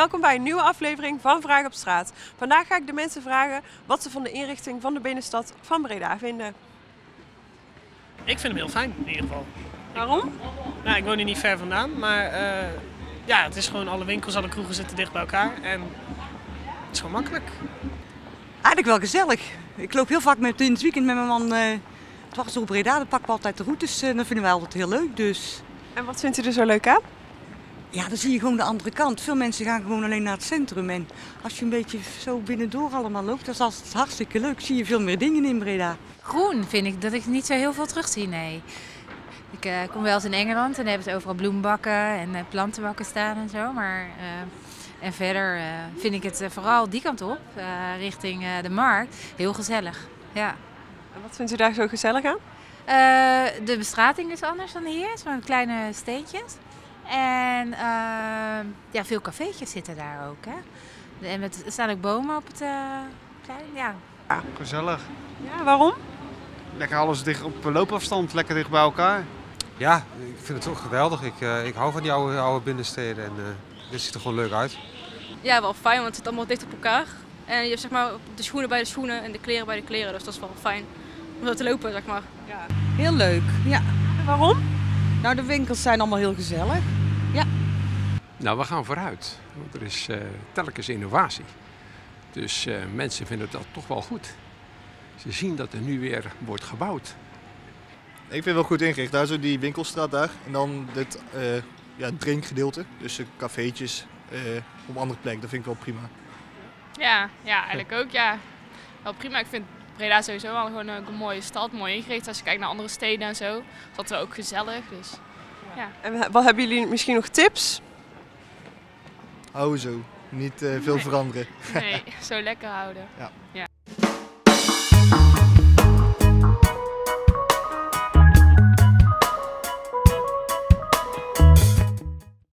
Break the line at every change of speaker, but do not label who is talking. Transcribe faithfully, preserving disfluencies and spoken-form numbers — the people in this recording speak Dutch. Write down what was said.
Welkom bij een nieuwe aflevering van Vraag op straat. Vandaag ga ik de mensen vragen wat ze van de inrichting van de binnenstad van Breda vinden.
Ik vind hem heel fijn, in ieder geval.
Waarom?
Nou, ik woon hier niet ver vandaan, maar uh, ja, het is gewoon alle winkels, alle kroegen zitten dicht bij elkaar en het is gewoon makkelijk.
Eigenlijk wel gezellig. Ik loop heel vaak met, in het weekend met mijn man uh, dwars door Breda. Dan pakken we altijd de routes en dat vinden wij altijd heel leuk. Dus.
En wat vindt u er zo leuk aan?
Ja, dan zie je gewoon de andere kant. Veel mensen gaan gewoon alleen naar het centrum. En als je een beetje zo binnendoor allemaal loopt, dat is altijd hartstikke leuk. Zie je veel meer dingen in Breda.
Groen vind ik dat ik niet zo heel veel terugzie, nee. Ik uh, kom wel eens in Engeland en daar hebben ze overal bloembakken en uh, plantenbakken staan en zo. Maar, uh, en verder uh, vind ik het uh, vooral die kant op, uh, richting uh, de markt, heel gezellig. Ja.
En wat vindt u daar zo gezellig aan?
Uh, de bestrating is anders dan hier, het zijn kleine steentjes. En uh, ja, veel cafeetjes zitten daar ook. Hè? En met, er staan ook bomen op het uh, plein. Ja.
Ja, gezellig.
Ja, waarom?
Lekker alles dicht op loopafstand, lekker dicht bij elkaar.
Ja, ik vind het ook geweldig. Ik, uh, ik hou van die oude, oude binnensteden en uh, dit ziet er gewoon leuk uit.
Ja, wel fijn, want het zit allemaal dicht op elkaar. En je hebt zeg maar de schoenen bij de schoenen en de kleren bij de kleren, dus dat is wel fijn om zo te lopen, zeg maar.
Ja.
Heel leuk, ja.
En waarom?
Nou, de winkels zijn allemaal heel gezellig. Ja.
Nou, we gaan vooruit, want er is uh, telkens innovatie. Dus uh, mensen vinden dat toch wel goed. Ze zien dat er nu weer wordt gebouwd.
Ik vind het wel goed ingericht. Daar zo die winkelstraat daar. En dan dit uh, ja, drinkgedeelte. Dus uh, cafeetjes uh, op een andere plek. Dat vind ik wel prima.
Ja, ja, eigenlijk ook. Ja. Wel prima. Ik vind Breda sowieso wel gewoon een mooie stad. Mooi ingericht. Als je kijkt naar andere steden en zo. Is dat wel ook gezellig. Dus, ja.
En wat hebben jullie misschien nog tips?
Hou zo. Niet uh, veel
nee.
veranderen.
Nee, zo lekker houden.
Ja.
Ja.